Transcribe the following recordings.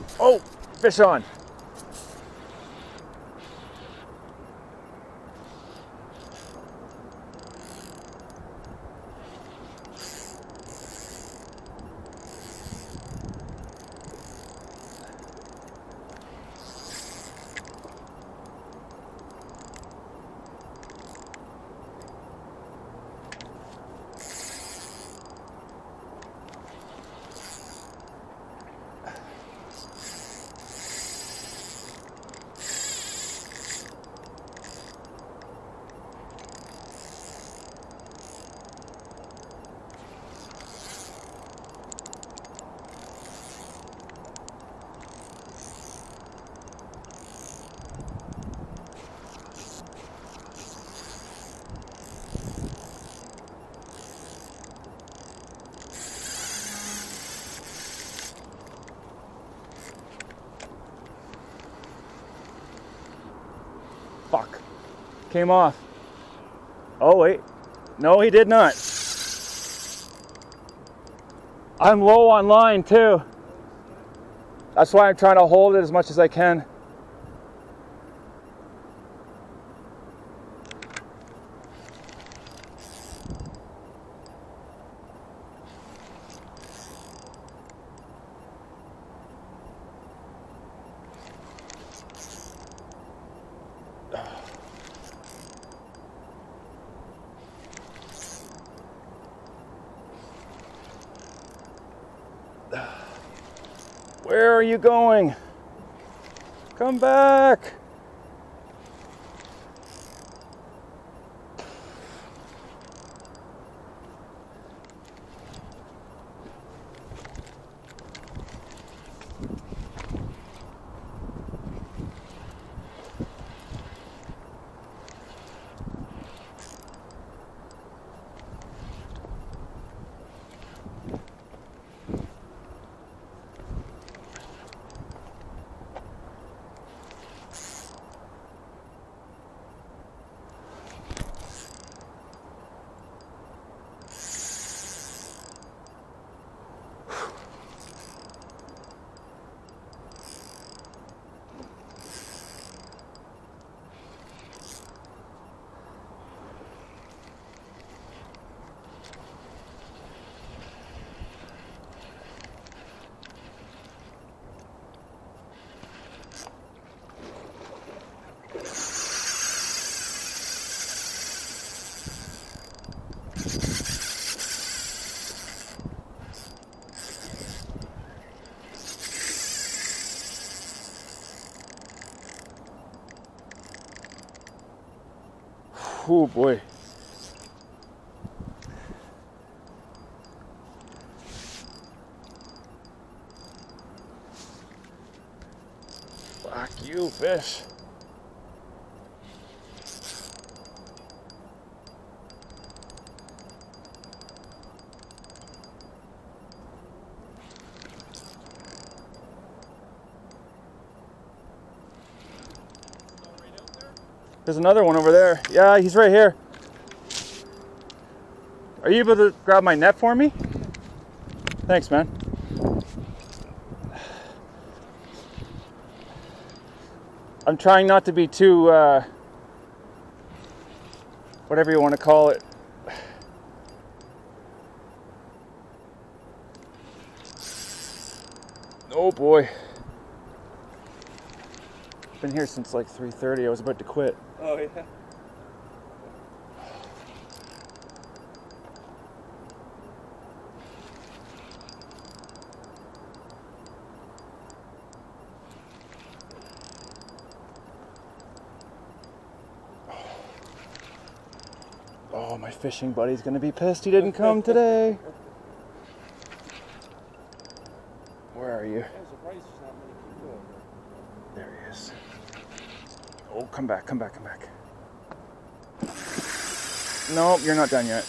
Oh, fish on. Fuck. Came off. Oh, wait. No, he did not. I'm low on line, too. That's why I'm trying to hold it as much as I can. Where are you going? Come back. Oh boy. Fuck you, fish. There's another one over there. Yeah, he's right here. Are you able to grab my net for me? Thanks, man. I'm trying not to be too, whatever you want to call it. Oh boy. Been here since like 3:30. I was about to quit. Oh yeah. Oh, my fishing buddy's gonna be pissed he didn't come today. Where are you? There he is. Oh, come back, come back, come back. Nope, you're not done yet.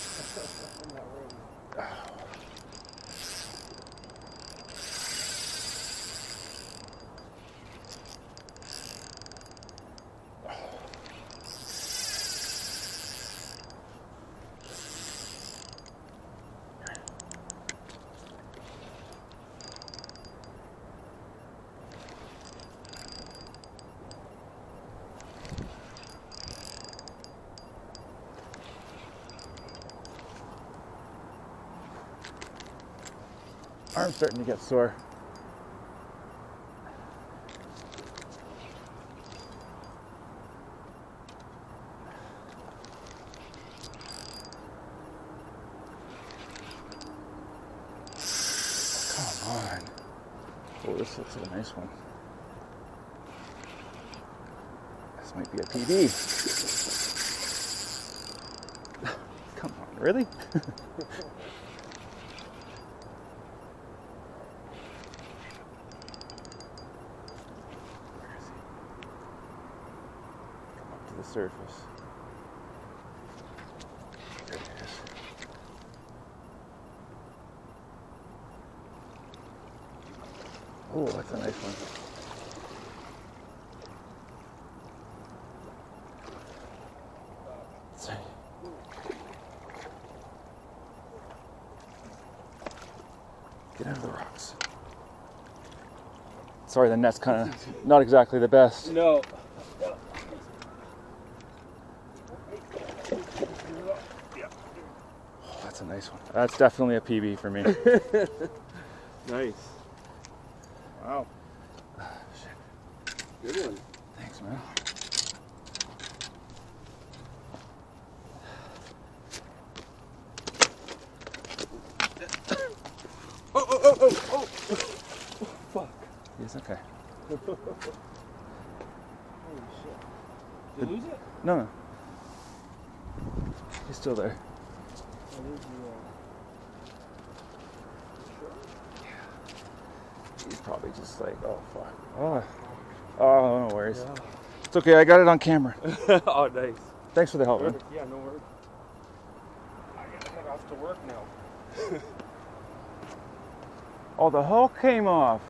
Arm's starting to get sore. Come on. Oh, this looks like a nice one. This might be a PB. Come on, really? Come up to the surface. There it is. Oh, that's a nice one. Let's see. Get out of the rocks. Sorry, the net's kind of not exactly the best. No. Oh, that's a nice one. That's definitely a PB for me. Nice. Wow. Shit. Good one. Thanks, man. Oh. Fuck. It's okay. Holy shit. Did you lose it? No. He's still there. He's probably just like, oh, fuck. Oh, no worries. Yeah. It's okay, I got it on camera. Oh, nice. Thanks for the help, man. Yeah, no worries. I gotta head off to work now. Oh, the hull came off.